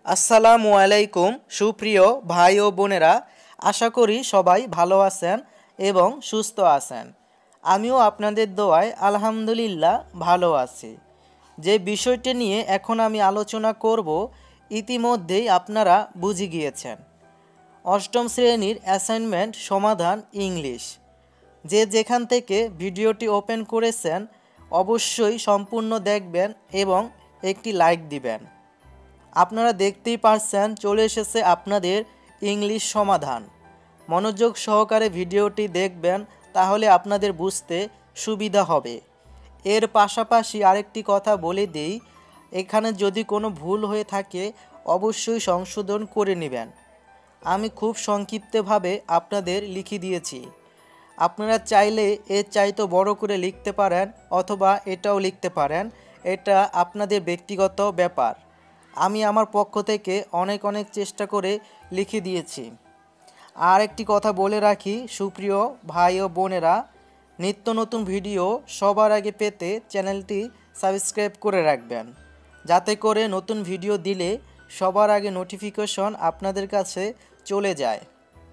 আসসালামু আলাইকুম সুপ্রিয় ভাই ও বোনেরা, আশা করি সবাই ভালো আছেন এবং সুস্থ আছেন। আমিও আপনাদের দোয়ায় আলহামদুলিল্লাহ ভালো আছি। যে বিষয়টি নিয়ে এখন আমি আলোচনা করব ইতিমধ্যেই আপনারা বুঝে গিয়েছেন। অষ্টম শ্রেণীর অ্যাসাইনমেন্ট সমাধান ইংলিশ। যে যেখান থেকে ভিডিওটি ওপেন করেছেন অবশ্যই সম্পূর্ণ দেখবেন এবং একটি লাইক দিবেন। আপনারা দেখতেই পারছেন চলে এসেছে আপনাদের ইংলিশ সমাধান। মনোযোগ সহকারে ভিডিওটি দেখবেন, তাহলে আপনাদের বুঝতে সুবিধা হবে। এর পাশাপাশি আরেকটি কথা বলে দিই, এখানে যদি কোনো ভুল হয়ে থাকে অবশ্যই সংশোধন করে নেবেন। আমি খুব সংক্ষিপ্তভাবে আপনাদের লিখে দিয়েছি। আপনারা চাইলে এর চাইতে বড় করে লিখতে পারেন অথবা এটাও লিখতে পারেন, এটা আপনাদের ব্যক্তিগত ব্যাপার। আমি আমার পক্ষ থেকে অনেক চেষ্টা করে লিখে দিয়েছি। আর একটি কথা বলে রাখি সুপ্রিয় ভাই ও বোনেরা, নিত্য নতুন ভিডিও সবার আগে পেতে চ্যানেলটি সাবস্ক্রাইব করে রাখবেন, যাতে করে নতুন ভিডিও দিলে সবার আগে নোটিফিকেশন আপনাদের কাছে চলে যায়।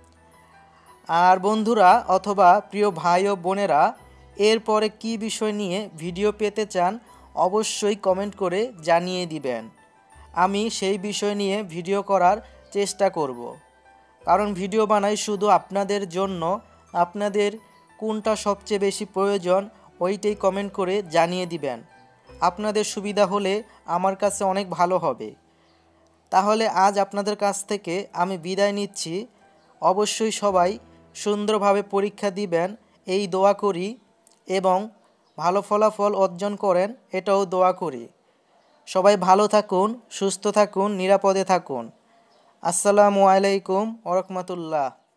আর বন্ধুরা অথবা প্রিয় ভাই ও বোনেরা, এরপরে কি বিষয় নিয়ে ভিডিও পেতে চান অবশ্যই কমেন্ট করে জানিয়ে দিবেন। আমি সেই বিষয় নিয়ে ভিডিও করার চেষ্টা করব, কারণ ভিডিও বানাই শুধু আপনাদের জন্য। আপনাদের কোনটা সবচেয়ে বেশি প্রয়োজন ওইটাই কমেন্ট করে জানিয়ে দিবেন। আপনাদের সুবিধা হলে আমার কাছে অনেক ভালো হবে। তাহলে আজ আপনাদের কাছ থেকে আমি বিদায় নিচ্ছি। অবশ্যই সবাই সুন্দরভাবে পরীক্ষা দিবেন এই দোয়া করি, এবং ভালো ফলাফল অর্জন করেন এটাও দোয়া করি। সবাই ভালো থাকুন, সুস্থ থাকুন, নিরাপদে থাকুন। আসসালামু আলাইকুম ওয়া রাহমাতুল্লাহ।